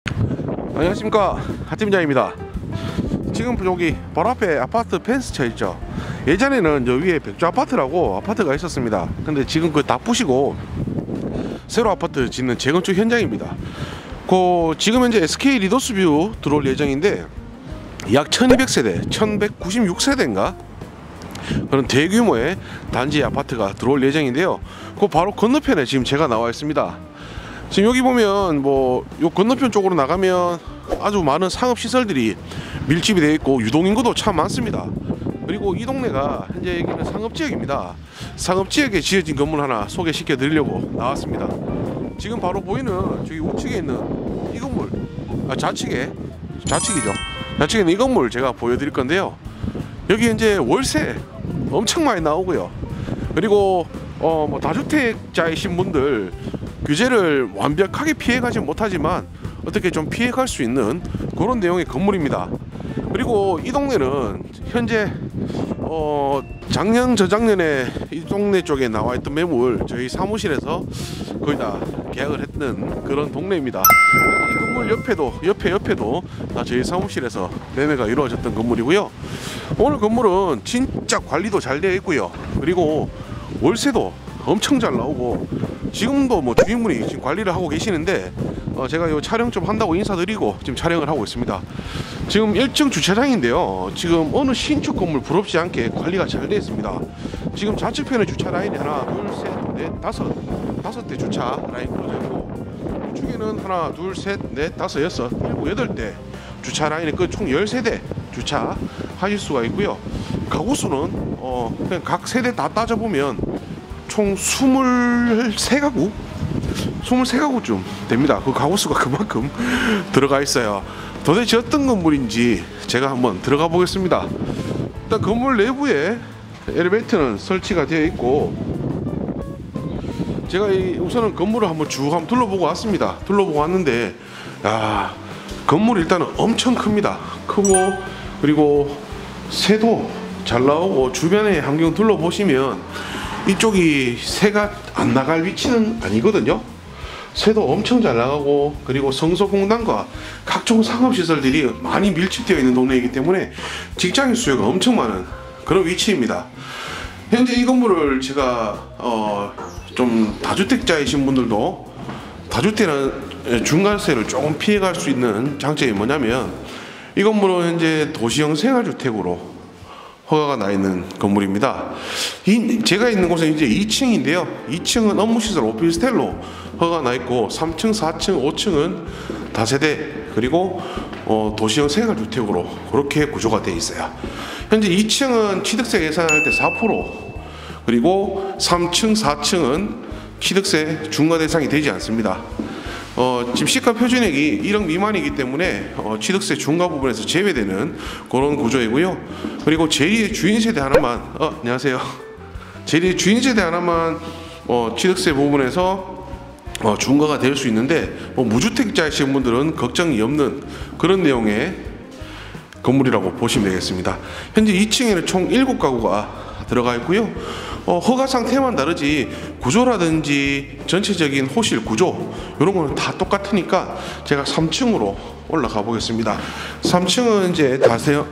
안녕하십니까, 하팀장입니다. 지금 여기 바로 앞에 아파트 펜스 쳐 있죠. 예전에는 저 위에 백조 아파트라고 아파트가 있었습니다. 근데 지금 그거 다 부시고 새로 아파트 짓는 재건축 현장입니다. 지금 현재 SK 리더스뷰 들어올 예정인데 약 1200세대, 1196세대인가 그런 대규모의 단지 아파트가 들어올 예정인데요. 그 바로 건너편에 지금 제가 나와 있습니다. 지금 여기 보면 요 건너편 쪽으로 나가면 아주 많은 상업 시설들이 밀집이 되어 있고 유동인구도 참 많습니다. 그리고 이 동네가 현재 여기는 상업지역입니다. 상업지역에 지어진 건물 하나 소개시켜 드리려고 나왔습니다. 지금 바로 보이는 저기 우측에 있는 이 건물, 좌측이죠. 좌측에 있는 이 건물 제가 보여드릴 건데요. 여기 현재 월세 엄청 많이 나오고요. 그리고 다주택자이신 분들 규제를 완벽하게 피해가지 못하지만 어떻게 좀 피해갈 수 있는 그런 내용의 건물입니다. 그리고 이 동네는 현재 작년 저작년에 이 동네 쪽에 나와 있던 매물 저희 사무실에서 거의 다 계약을 했던 그런 동네입니다. 이 건물 옆에도 다 저희 사무실에서 매매가 이루어졌던 건물이고요. 오늘 건물은 진짜 관리도 잘 되어 있고요. 그리고 월세도 엄청 잘 나오고 지금도 주인분이 지금 관리를 하고 계시는데 제가 이 촬영 좀 한다고 인사드리고 지금 촬영을 하고 있습니다. 지금 1층 주차장인데요. 지금 어느 신축 건물 부럽지 않게 관리가 잘 되어 있습니다. 지금 좌측편에 주차 라인이 하나, 둘, 셋, 넷, 다섯 대 주차 라인 걸어져 있고 우측에는 하나, 둘, 셋, 넷, 다섯, 여섯, 일곱, 여덟 대 주차 라인에 총 13대 주차 하실 수가 있고요. 가구 수는 그냥 각 세대 다 따져보면 총 23가구쯤 됩니다. 그 가구 수가 그만큼 들어가 있어요. 도대체 어떤 건물인지 제가 한번 들어가 보겠습니다. 일단 건물 내부에 엘리베이터는 설치가 되어 있고 제가 우선은 건물을 한번 둘러보고 왔습니다. 둘러보고 왔는데 건물이 일단은 엄청 큽니다. 크고 그리고 새도 잘 나오고 주변의 환경 둘러보시면 이쪽이 새가 안 나갈 위치는 아니거든요. 새도 엄청 잘 나가고 그리고 성소공단과 각종 상업시설들이 많이 밀집되어 있는 동네이기 때문에 직장인 수요가 엄청 많은 그런 위치입니다. 현재 이 건물을 제가 좀 다주택자이신 분들도 다주택은 중간세를 조금 피해갈 수 있는 장점이 뭐냐면 이 건물은 현재 도시형 생활주택으로 허가가 나 있는 건물입니다. 제가 있는 곳은 이제 2층인데요. 2층은 업무시설 오피스텔로 허가가 나 있고 3층, 4층, 5층은 다세대 그리고 도시형 생활주택으로 그렇게 구조가 되어 있어요. 현재 2층은 취득세 계산할 때 4% 그리고 3층, 4층은 취득세 중과 대상이 되지 않습니다. 지금 시가 표준액이 1억 미만이기 때문에 취득세 중과 부분에서 제외되는 그런 구조이고요. 그리고 제2의 주인세대 하나만 안녕하세요. 제2의 주인세대 하나만 취득세 부분에서 중과가 될 수 있는데 무주택자이신 분들은 걱정이 없는 그런 내용의 건물이라고 보시면 되겠습니다. 현재 2층에는 총 7가구가 들어가 있고요. 허가 상태만 다르지 구조라든지 전체적인 호실 구조 이런 거는 다 똑같으니까 제가 3층으로 올라가 보겠습니다. 3층은 이제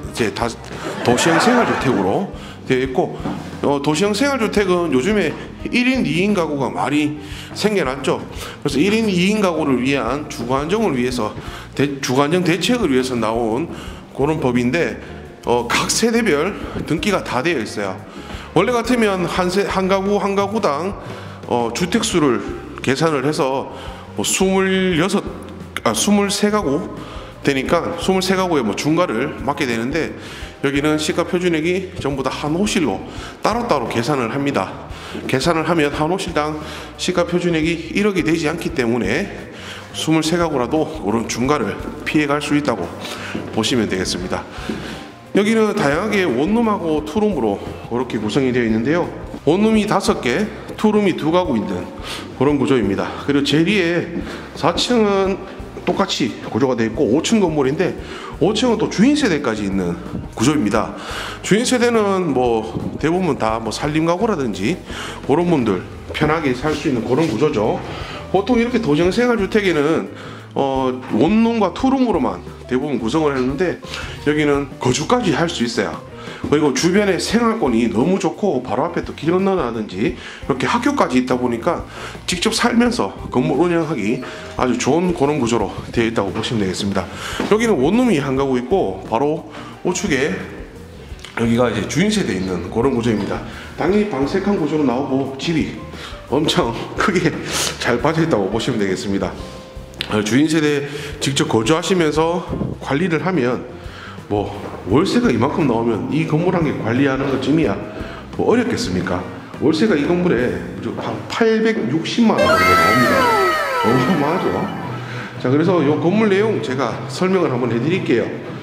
도시형 생활주택으로 되어 있고 도시형 생활주택은 요즘에 1인 2인 가구가 많이 생겨났죠. 그래서 1인 2인 가구를 위한 주거안정을 위해서 주거안정 대책을 위해서 나온 그런 법인데 각 세대별 등기가 다 되어 있어요. 원래 같으면 한 가구당 주택수를 계산을 해서 23가구 되니까 23가구에 중과를 맞게 되는데 여기는 시가 표준액이 전부 다 한 호실로 따로따로 계산을 합니다. 계산을 하면 한 호실당 시가 표준액이 1억이 되지 않기 때문에 23가구라도 그런 중과를 피해갈 수 있다고 보시면 되겠습니다. 여기는 다양하게 원룸하고 투룸으로 그렇게 구성이 되어 있는데요. 원룸이 5개, 투룸이 2가구 있는 그런 구조입니다. 그리고 제리에 4층은 똑같이 구조가 되어 있고 5층 건물인데 5층은 또 주인 세대까지 있는 구조입니다. 주인 세대는 대부분 다 살림 가구라든지 그런 분들 편하게 살 수 있는 그런 구조죠. 보통 이렇게 도시형 생활주택에는 원룸과 투룸으로만 대부분 구성을 했는데 여기는 거주까지 할 수 있어요. 그리고 주변에 생활권이 너무 좋고 바로 앞에 또 길 건너라든지 이렇게 학교까지 있다 보니까 직접 살면서 건물 운영하기 아주 좋은 그런 구조로 되어 있다고 보시면 되겠습니다. 여기는 원룸이 한 가구 있고 바로 우측에 여기가 이제 주인 세대 있는 그런 구조입니다. 당연히 방색한 구조로 나오고 집이 엄청 크게 잘 빠져 있다고 보시면 되겠습니다. 주인 세대 직접 거주하시면서 관리를 하면 뭐 월세가 이만큼 나오면 이 건물 한 개 관리하는 것쯤이야 뭐 어렵겠습니까? 월세가 이 건물에 한 860만 원 정도 나옵니다. 어마어마하죠. 자, 그래서 이 건물 내용 제가 설명을 한번 해드릴게요.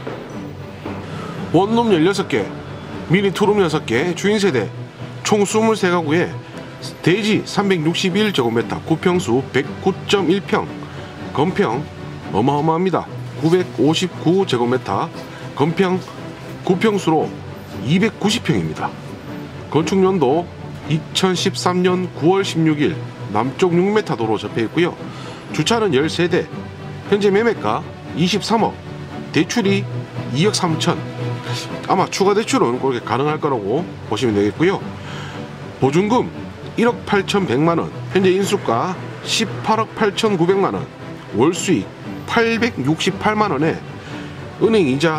원룸 16개, 미니 투룸 6개, 주인 세대 총 23가구에 대지 361제곱미터, 구평수 109.1평, 건평 어마어마합니다. 959제곱미터, 건평 구평수로 290평입니다. 건축연도 2013년 9월 16일 남쪽 6m 도로 접해 있고요. 주차는 13대, 현재 매매가 23억, 대출이 2억 3천. 아마 추가 대출은 그렇게 가능할 거라고 보시면 되겠고요. 보증금 1억 8,100만원, 현재 인수가 18억 8,900만원, 월수익 868만원에 은행 이자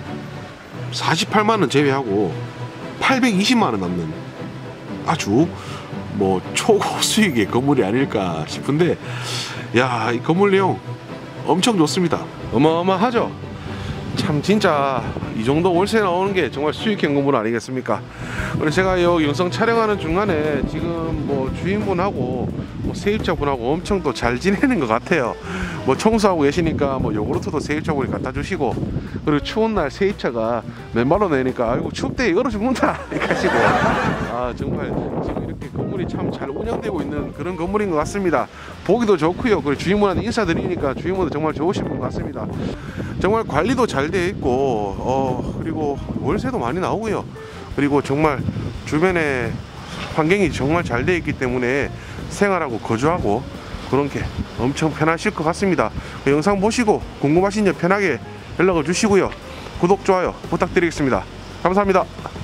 48만원 제외하고 820만원 남는 아주 뭐 초고 수익의 건물이 아닐까 싶은데, 야, 이 건물 내용 엄청 좋습니다. 어마어마하죠. 참 진짜 이 정도 월세 나오는 게 정말 수익형 건물 아니겠습니까? 그래서 제가 여기 영상 촬영하는 중간에 지금 뭐 주인분하고 뭐 세입자분하고 엄청 또 잘 지내는 것 같아요. 뭐 청소하고 계시니까 뭐 요구르트도 세입자분이 갖다 주시고, 그리고 추운 날 세입자가 맨발로 내니까 아이고 춥대 얼어 죽는다 이렇게 하시고, 아 정말 지금 이렇게 건물이 참 잘 운영되고 있는 그런 건물인 것 같습니다. 보기도 좋고요. 그리고 주인분한테 인사드리니까 주인분도 정말 좋으신 분 같습니다. 정말 관리도 잘 되어 있고 그리고 월세도 많이 나오고요. 그리고 정말 주변에 환경이 정말 잘 되어 있기 때문에 생활하고 거주하고 그런 게 엄청 편하실 것 같습니다. 영상 보시고 궁금하신 점 편하게 연락을 주시고요. 구독, 좋아요 부탁드리겠습니다. 감사합니다.